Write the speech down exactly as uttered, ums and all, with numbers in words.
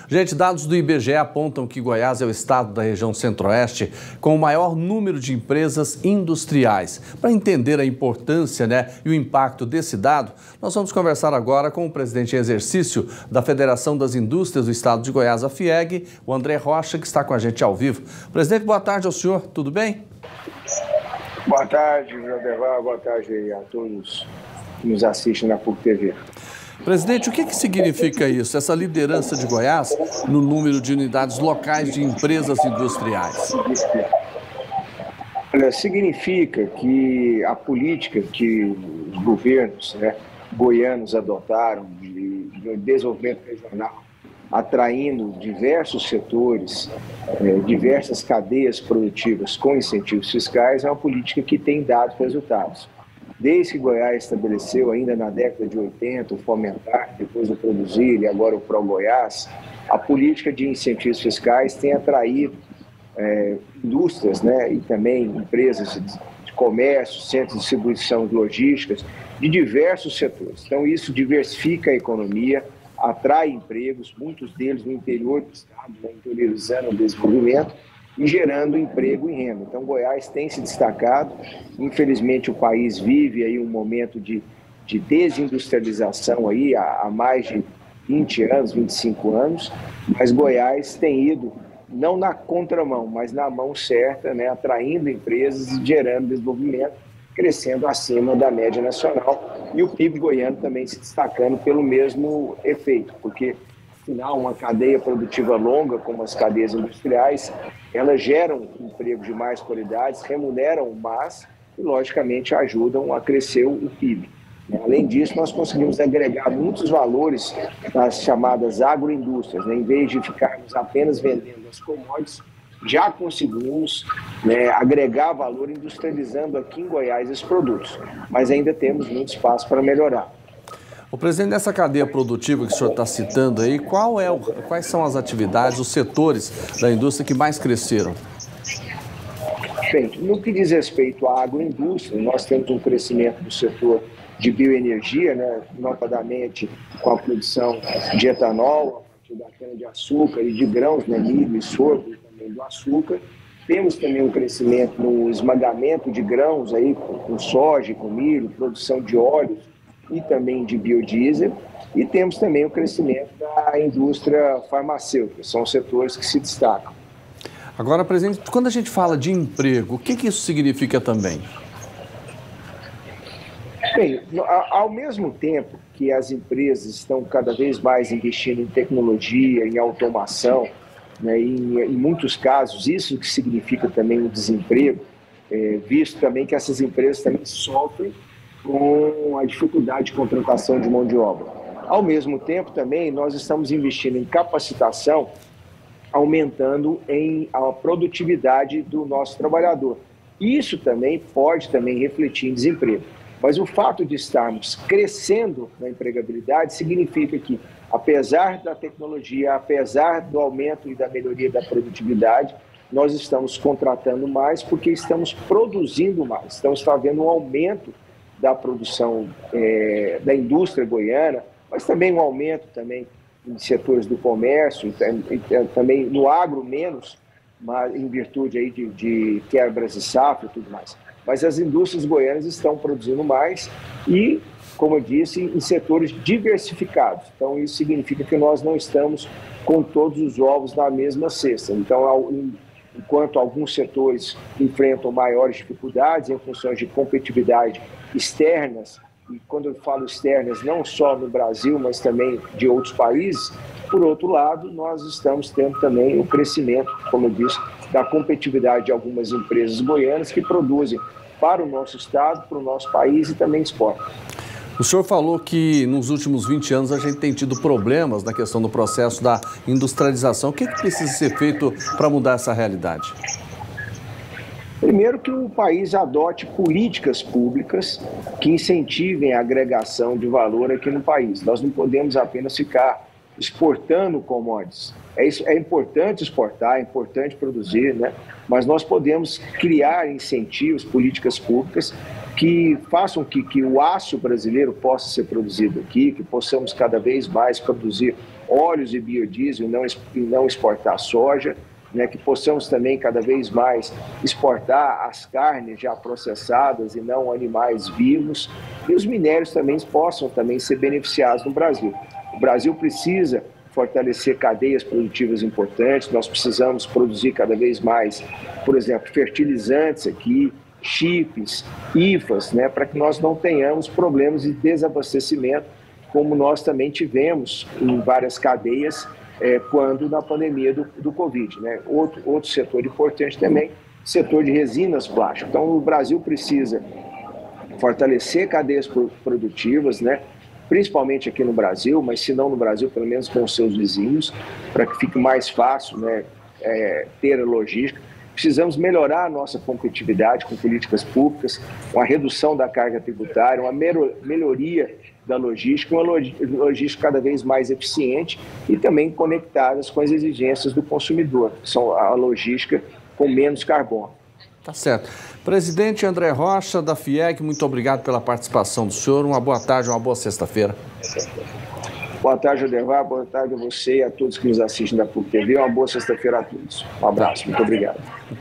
Gente, dados do I B G E apontam que Goiás é o estado da região centro-oeste com o maior número de empresas industriais. Para entender a importância, né, e o impacto desse dado, nós vamos conversar agora com o presidente em exercício da Federação das Indústrias do Estado de Goiás, a FIEG, o André Rocha, que está com a gente ao vivo. Presidente, boa tarde ao senhor, tudo bem? Boa tarde, Jodevar, boa tarde a todos que nos assistem na P U C T V. Presidente, o que, que significa isso, essa liderança de Goiás no número de unidades locais de empresas industriais? Olha, significa que a política que os governos, né, goianos adotaram de, de desenvolvimento regional, atraindo diversos setores, eh, diversas cadeias produtivas com incentivos fiscais, é uma política que tem dado resultados. Desde que Goiás estabeleceu, ainda na década de oitenta, o Fomentar, depois do Produzir e agora o Pro-Goiás, a política de incentivos fiscais tem atraído é, indústrias, né, e também empresas de comércio, centros de distribuição de logísticas, de diversos setores. Então, isso diversifica a economia, atrai empregos, muitos deles no interior do estado, né, interiorizando o desenvolvimento, e gerando emprego e renda. Então, Goiás tem se destacado. Infelizmente, o país vive aí um momento de, de desindustrialização aí há, há mais de vinte anos, vinte e cinco anos, mas Goiás tem ido, não na contramão, mas na mão certa, né, atraindo empresas e gerando desenvolvimento, crescendo acima da média nacional. E o P I B goiano também se destacando pelo mesmo efeito, porque afinal, uma cadeia produtiva longa, como as cadeias industriais, elas geram empregos de mais qualidade, remuneram mais e, logicamente, ajudam a crescer o P I B. Além disso, nós conseguimos agregar muitos valores nas chamadas agroindústrias, né? Em vez de ficarmos apenas vendendo as commodities, já conseguimos, né, agregar valor industrializando aqui em Goiás esses produtos, mas ainda temos muito espaço para melhorar. O presidente, dessa cadeia produtiva que o senhor está citando aí, qual é o, quais são as atividades, os setores da indústria que mais cresceram? Bem, no que diz respeito à agroindústria, nós temos um crescimento do setor de bioenergia, né, notadamente com a produção de etanol, a partir da cana-de-açúcar e de grãos, né, milho e sorgo, e também do açúcar. Temos também um crescimento no esmagamento de grãos, aí, com, com soja, com milho, produção de óleos, e também de biodiesel, e temos também o crescimento da indústria farmacêutica, são setores que se destacam. Agora, presidente, quando a gente fala de emprego, o que, que isso significa também? Bem, ao mesmo tempo que as empresas estão cada vez mais investindo em tecnologia, em automação, né, e em, em muitos casos isso que significa também o desemprego, é, visto também que essas empresas também sofrem com a dificuldade de contratação de mão de obra. Ao mesmo tempo, também, nós estamos investindo em capacitação, aumentando em a produtividade do nosso trabalhador. Isso também pode também refletir em desemprego. Mas o fato de estarmos crescendo na empregabilidade significa que, apesar da tecnologia, apesar do aumento e da melhoria da produtividade, nós estamos contratando mais porque estamos produzindo mais. Então, está havendo um aumento da produção é, da indústria goiana, mas também um aumento também em setores do comércio, e, e, também no agro menos, mas em virtude aí de, de quebras de safra e tudo mais. Mas as indústrias goianas estão produzindo mais e, como eu disse, em setores diversificados. Então, isso significa que nós não estamos com todos os ovos na mesma cesta. Então, enquanto alguns setores enfrentam maiores dificuldades em função de competitividade externas, e quando eu falo externas, não só no Brasil, mas também de outros países, por outro lado, nós estamos tendo também o crescimento, como eu disse, da competitividade de algumas empresas goianas que produzem para o nosso estado, para o nosso país e também exportam. O senhor falou que nos últimos vinte anos a gente tem tido problemas na questão do processo da industrialização. O que, que precisa ser feito para mudar essa realidade? Primeiro, que o país adote políticas públicas que incentivem a agregação de valor aqui no país. Nós não podemos apenas ficar exportando commodities. É, isso, é importante exportar, é importante produzir, né? Mas nós podemos criar incentivos, políticas públicas que façam que, que o aço brasileiro possa ser produzido aqui, que possamos cada vez mais produzir óleos e biodiesel, não, e não exportar soja, né, que possamos também cada vez mais exportar as carnes já processadas e não animais vivos, e os minérios também possam também ser beneficiados no Brasil. O Brasil precisa fortalecer cadeias produtivas importantes, nós precisamos produzir cada vez mais, por exemplo, fertilizantes aqui, chips, I F As, né, para que nós não tenhamos problemas de desabastecimento, como nós também tivemos em várias cadeias, É, quando na pandemia do, do Covid, né? Outro, outro setor importante também, setor de resinas plásticas. Então, o Brasil precisa fortalecer cadeias produtivas, né? Principalmente aqui no Brasil, mas se não no Brasil, pelo menos com os seus vizinhos, para que fique mais fácil, né, é, ter a logística. Precisamos melhorar a nossa competitividade com políticas públicas, com a redução da carga tributária, uma melhoria da logística, uma logística cada vez mais eficiente e também conectadas com as exigências do consumidor, que são a logística com menos carbono. Tá certo. Presidente André Rocha, da FIEG, muito obrigado pela participação do senhor. Uma boa tarde, uma boa sexta-feira. Boa tarde, Adevar. Boa tarde a você e a todos que nos assistem da P U C T V. Uma boa sexta-feira a todos. Um abraço. Muito obrigado.